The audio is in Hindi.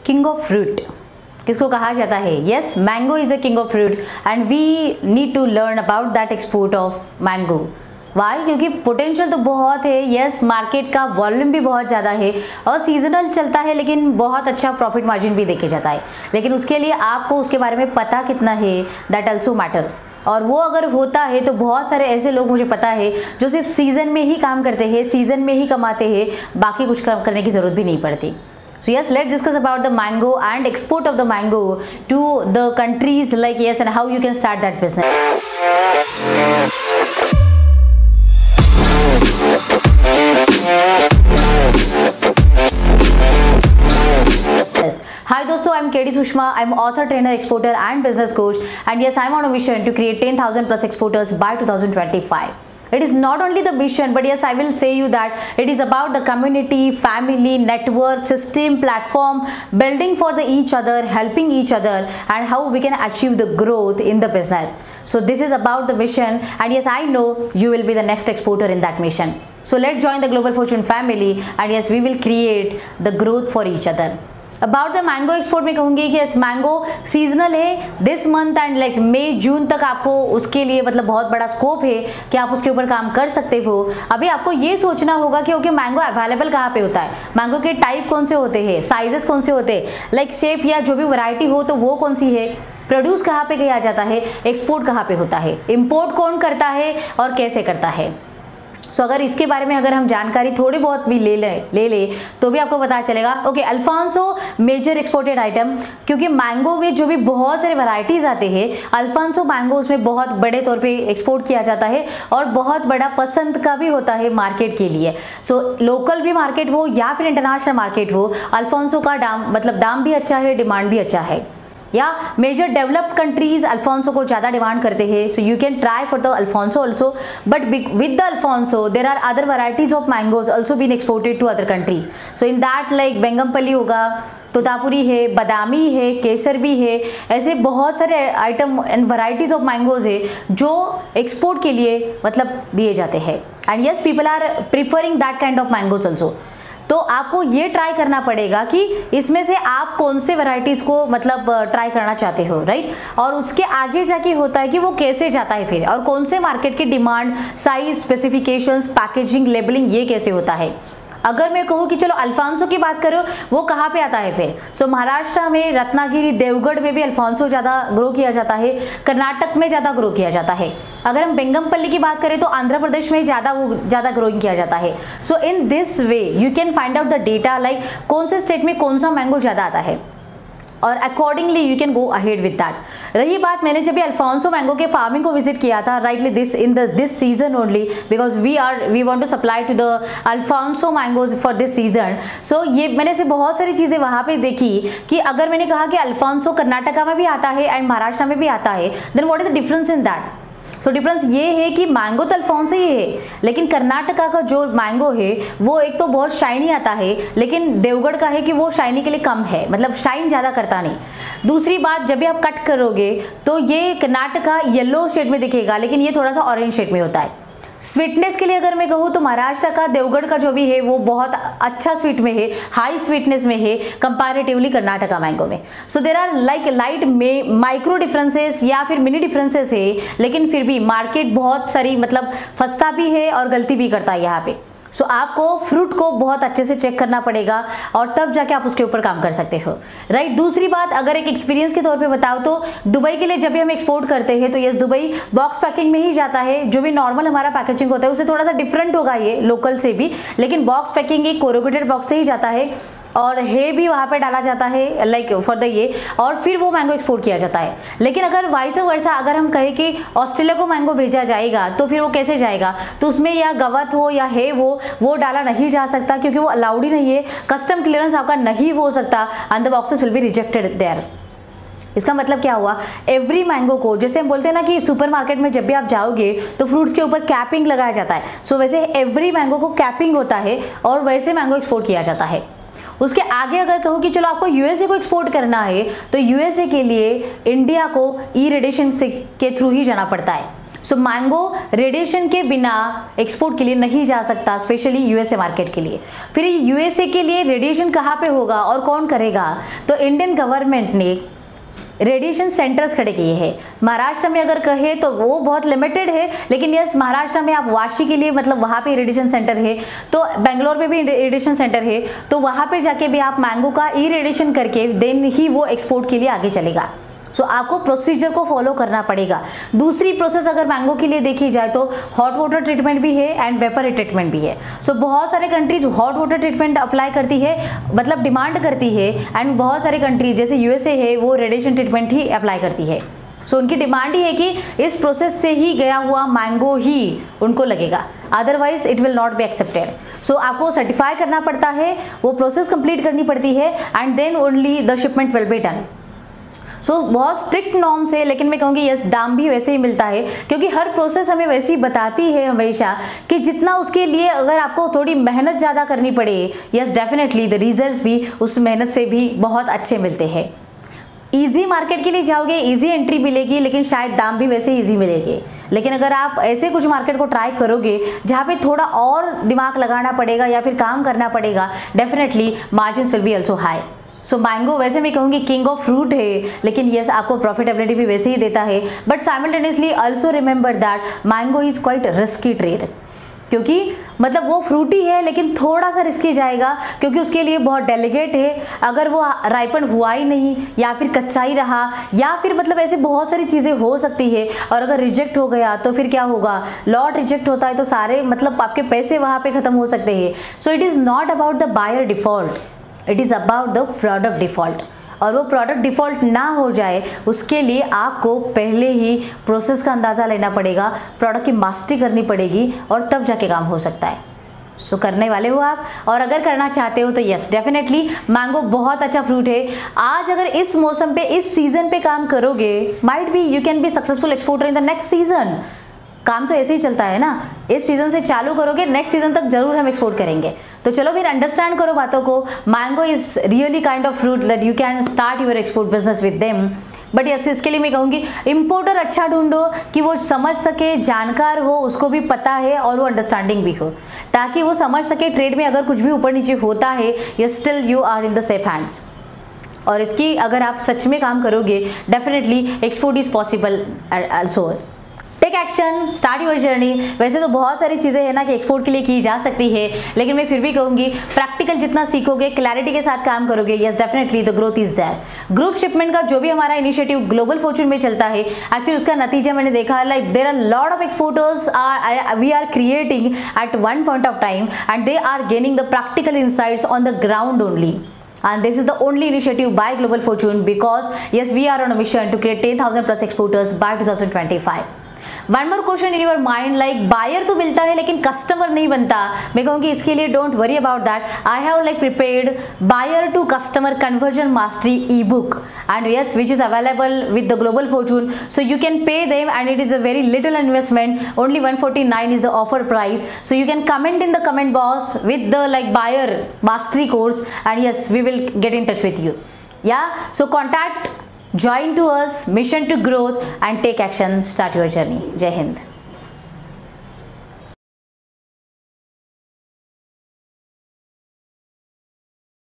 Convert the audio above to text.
किंग ऑफ फ्रूट किसको कहा जाता है? Yes, mango is the king of fruit and we need to learn about that export of mango. Why? क्योंकि पोटेंशियल तो बहुत है। यस, मार्केट का वॉल्यूम भी बहुत ज़्यादा है और सीजनल चलता है, लेकिन बहुत अच्छा प्रॉफिट मार्जिन भी देके जाता है। लेकिन उसके लिए आपको उसके बारे में पता कितना है, दैट ऑल्सो मैटर्स। और वो अगर होता है तो बहुत सारे ऐसे लोग मुझे पता है जो सिर्फ सीजन में ही काम करते हैं, सीजन में ही कमाते हैं, बाकी कुछ करने की ज़रूरत भी नहीं पड़ती। So yes, let's discuss about the mango and export of the mango to the countries like yes and how you can start that business. Yes. Hi दोस्तों, I'm KD Sushma. I'm author, trainer, exporter and business coach, and yes, I'm on a mission to create 10,000 plus exporters by 2025. It is not only the mission, but yes, I will say you that it is about the community, family, network, system, platform, building for the each other, helping each other, and how we can achieve the growth in the business. So this is about the mission, and yes, I know you will be the next exporter in that mission. So let's join the Global Fortune family, and yes, we will create the growth for each other. About the mango export में कहूँगी कि यस, मैंगो सीजनल है this month and like May June तक आपको उसके लिए मतलब बहुत बड़ा स्कोप है कि आप उसके ऊपर काम कर सकते हो। अभी आपको ये सोचना होगा कि ओके मैंगो अवेलेबल कहाँ पे होता है, मैंगो के टाइप कौन से होते हैं, साइजेस कौन से होते हैं, लाइक शेप या जो भी वैरायटी हो तो वो कौन सी है, प्रोड्यूस कहाँ पे किया जाता है, एक्सपोर्ट कहाँ पे होता है, इम्पोर्ट कौन करता है और कैसे करता है। सो अगर इसके बारे में अगर हम जानकारी थोड़ी बहुत भी ले ले तो भी आपको पता चलेगा। Okay, Alphonso major exported item, क्योंकि मैंगो में जो भी बहुत सारे वैरायटीज़ आते हैं, अल्फांसो मैंगो उसमें बहुत बड़े तौर पे एक्सपोर्ट किया जाता है और बहुत बड़ा पसंद का भी होता है मार्केट के लिए। सो लोकल भी मार्केट हो या फिर इंटरनेशनल मार्केट हो, अल्फांसो का दाम भी अच्छा है, डिमांड भी अच्छा है। या मेजर डेवलप्ड कंट्रीज अल्फांसो को ज़्यादा डिमांड करते हैं। So you can try for the Alphonso also, but with the Alphonso there are other varieties of mangoes also been exported to other countries. So in that like Banganapalli होगा, तोतापुरी है, बादामी है, केसर भी है, ऐसे बहुत सारे item and varieties of mangoes है जो एक्सपोर्ट के लिए मतलब दिए जाते हैं। And yes, people are preferring that kind of mangoes also. तो आपको ये ट्राई करना पड़ेगा कि इसमें से आप कौन से वैरायटीज़ को मतलब ट्राई करना चाहते हो, राइट। और उसके आगे जाके होता है कि वो कैसे जाता है फिर, और कौन से मार्केट की demand, size, specifications, packaging, labelling, ये कैसे होता है। अगर मैं कहूँ कि चलो अल्फांसो की बात करो, वो कहाँ पे आता है फिर। सो महाराष्ट्र में, रत्नागिरी, देवगढ़ में भी अल्फांसो ज़्यादा ग्रो किया जाता है, कर्नाटक में ज़्यादा ग्रो किया जाता है। अगर हम बेंगमपल्ली की बात करें तो आंध्र प्रदेश में ज़्यादा ग्रोइंग किया जाता है। So in this way you can find out the data like कौन से स्टेट में कौन सा मैंगो ज़्यादा आता है और accordingly you can go ahead with that. रही बात, मैंने जब भी अल्फांसो मैंगो के फार्मिंग को विजिट किया था, rightly this season only, because we want to supply to the Alphonso mangoes for this season. So ये मैंने से बहुत सारी चीज़ें वहाँ पे देखी कि अगर मैंने कहा कि अल्फांसो कर्नाटका में भी आता है एंड महाराष्ट्र में भी आता है, then what is the difference in that. So difference ये है कि मैंगो तो अल्फांसो ही है, लेकिन कर्नाटका का जो मैंगो है वो एक तो बहुत शाइनी आता है, लेकिन देवगढ़ का है कि वो शाइनी के लिए कम है, मतलब शाइन ज़्यादा करता नहीं। दूसरी बात, जब भी आप कट करोगे तो ये कर्नाटका येलो शेड में दिखेगा, लेकिन ये थोड़ा सा ऑरेंज शेड में होता है। स्वीटनेस के लिए अगर मैं कहूँ तो महाराष्ट्र का देवगढ़ का जो भी है वो बहुत अच्छा स्वीट में है, हाई स्वीटनेस में है कंपैरेटिवली कर्नाटका मैंगो में। So there are like light में माइक्रो डिफरेंसेस या फिर मिनी डिफरेंसेस है, लेकिन फिर भी मार्केट बहुत सारी मतलब फंसता भी है और गलती भी करता है यहाँ पे। सो आपको फ्रूट को बहुत अच्छे से चेक करना पड़ेगा और तब जाके आप उसके ऊपर काम कर सकते हो, राइट। दूसरी बात, अगर एक एक्सपीरियंस के तौर पे बताओ तो दुबई के लिए जब भी हम एक्सपोर्ट करते हैं तो यस, दुबई बॉक्स पैकिंग में ही जाता है। जो भी नॉर्मल हमारा पैकेजिंग होता है उससे थोड़ा सा डिफरेंट होगा ये लोकल से भी, लेकिन बॉक्स पैकिंग एक कोरोगेटेड बॉक्स से ही जाता है और है भी वहाँ पे डाला जाता है लाइक फॉर द ये, और फिर वो मैंगो एक्सपोर्ट किया जाता है। लेकिन अगर वाइस वर्सा अगर हम कहें कि ऑस्ट्रेलिया को मैंगो भेजा जाएगा तो फिर वो कैसे जाएगा, तो उसमें या गवत हो या है वो डाला नहीं जा सकता, क्योंकि वो अलाउड ही नहीं है, कस्टम क्लियरेंस आपका नहीं हो सकता, and the boxes will be rejected there. इसका मतलब क्या हुआ, एवरी मैंगो को, जैसे हम बोलते हैं ना कि सुपरमार्केट में जब भी आप जाओगे तो फ्रूट्स के ऊपर कैपिंग लगाया जाता है, सो वैसे एवरी मैंगो को कैपिंग होता है और वैसे मैंगो एक्सपोर्ट किया जाता है। उसके आगे अगर कहूँ कि चलो आपको यूएसए को एक्सपोर्ट करना है तो यूएसए के लिए इंडिया को ई रेडिएशन के थ्रू ही जाना पड़ता है। सो मैंगो रेडिएशन के बिना एक्सपोर्ट के लिए नहीं जा सकता, स्पेशली यूएसए मार्केट के लिए। फिर यूएसए के लिए रेडिएशन कहाँ पे होगा और कौन करेगा? तो इंडियन गवर्नमेंट ने रेडिएशन सेंटर्स खड़े किए हैं। महाराष्ट्र में अगर कहे तो वो बहुत लिमिटेड है, लेकिन यस महाराष्ट्र में आप वाशी के लिए मतलब वहाँ पे रेडिएशन सेंटर है, तो बेंगलोर पे भी रेडिएशन सेंटर है, तो वहाँ पे जाके भी आप मैंगो का रेडिएशन करके देन ही वो एक्सपोर्ट के लिए आगे चलेगा। सो आपको प्रोसीजर को फॉलो करना पड़ेगा। दूसरी प्रोसेस अगर मैंगो के लिए देखी जाए तो हॉट वाटर ट्रीटमेंट भी है एंड वेपर ट्रीटमेंट भी है। सो बहुत सारे countries hot water treatment apply करती है, मतलब डिमांड करती है, एंड बहुत सारे कंट्रीज जैसे यूएसए है वो रेडिएशन ट्रीटमेंट ही अप्लाई करती है। सो उनकी डिमांड ही है कि इस प्रोसेस से ही गया हुआ मैंगो ही उनको लगेगा, otherwise it will not be accepted. So आपको सर्टिफाई करना पड़ता है, वो प्रोसेस कंप्लीट करनी पड़ती है, and then only the shipment will be done. So बहुत स्ट्रिक्ट नॉर्म्स है, लेकिन मैं कहूँगी यस दाम भी वैसे ही मिलता है, क्योंकि हर प्रोसेस हमें वैसे ही बताती है हमेशा कि जितना उसके लिए अगर आपको थोड़ी मेहनत ज़्यादा करनी पड़े, यस डेफिनेटली द रिजल्ट्स भी उस मेहनत से भी बहुत अच्छे मिलते हैं। ईजी मार्केट के लिए जाओगे, ईजी एंट्री मिलेगी, लेकिन शायद दाम भी वैसे ईजी मिलेंगे। लेकिन अगर आप ऐसे कुछ मार्केट को ट्राई करोगे जहाँ पे थोड़ा और दिमाग लगाना पड़ेगा या फिर काम करना पड़ेगा, definitely margins will be also high. So mango वैसे मैं कहूँगी किंग ऑफ फ्रूट है, लेकिन यस आपको प्रॉफिटेबिलिटी भी वैसे ही देता है, but simultaneously also remember that mango is quite risky trade, क्योंकि मतलब वो फ्रूटी है लेकिन थोड़ा सा रिस्की जाएगा, क्योंकि उसके लिए बहुत डेलिकेट है। अगर वो राइपन हुआ ही नहीं या फिर कच्चा ही रहा या फिर मतलब ऐसे बहुत सारी चीज़ें हो सकती है, और अगर रिजेक्ट हो गया तो फिर क्या होगा? लॉट रिजेक्ट होता है तो सारे मतलब आपके पैसे वहाँ पे ख़त्म हो सकते हैं। So it is not about the buyer default, it is about the product default. और वो प्रोडक्ट डिफ़ॉल्ट ना हो जाए उसके लिए आपको पहले ही प्रोसेस का अंदाज़ा लेना पड़ेगा, प्रोडक्ट की मास्टरी करनी पड़ेगी, और तब जाके काम हो सकता है। सो करने वाले हो आप, और अगर करना चाहते हो तो यस डेफिनेटली मैंगो बहुत अच्छा फ्रूट है। आज अगर इस मौसम पे इस सीज़न पे काम करोगे, might be you can be successful exporter in the next season. काम तो ऐसे ही चलता है ना, इस सीज़न से चालू करोगे नेक्स्ट सीज़न तक जरूर हम एक्सपोर्ट करेंगे। तो चलो फिर अंडरस्टैंड करो बातों को। Mango is really kind of fruit that you can start your export business with them. But yes इसके लिए मैं कहूँगी इम्पोर्टर अच्छा ढूंढो कि वो समझ सके, जानकार हो, उसको भी पता है और वो अंडरस्टैंडिंग भी हो, ताकि वो समझ सके ट्रेड में अगर कुछ भी ऊपर नीचे होता है या still you are in the safe hands. और इसकी अगर आप सच में काम करोगे definitely export is possible also. Take action, start your journey. वैसे तो बहुत सारी चीज़ें हैं ना कि एक्सपोर्ट के लिए की जा सकती है, लेकिन मैं फिर भी कहूँगी प्रैक्टिकल जितना सीखोगे, क्लैरिटी के साथ काम करोगे, yes definitely the growth is there. Group shipment का जो भी हमारा इनिशिएटिव ग्लोबल फॉर्चून में चलता है, एक्चुअली उसका नतीजा मैंने देखा like there are lot of exporters we are creating at one point of time and they are gaining the practical insights on the ground only. And this is the only initiative by Global Fortune because yes, we are on a mission to create 10,000 plus exporters by 2025. One more question in your mind like buyer तो मिलता है लेकिन कस्टमर नहीं बनता. मैं कहूँगी इसके लिए don't worry about that. I have like prepared buyer to customer conversion mastery ebook and yes which is available with the Global Fortune. So you can pay them and it is a very little investment. Only 149 is the offer price. So you can comment in the comment box with the like buyer mastery course and yes we will get in touch with you. Yeah, so contact, join to us, mission to growth and take action, start your journey. Jai Hind.